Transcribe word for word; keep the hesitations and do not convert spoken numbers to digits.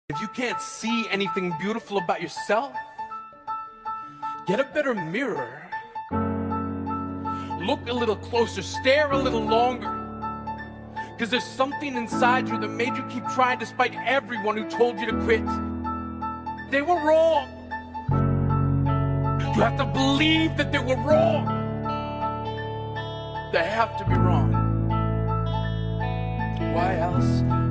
If you can't see anything beautiful about yourself, get a better mirror. Look a little closer, stare a little longer. Because there's something inside you that made you keep trying despite everyone who told you to quit. They were wrong. You have to believe that they were wrong. They have to be wrong. Why else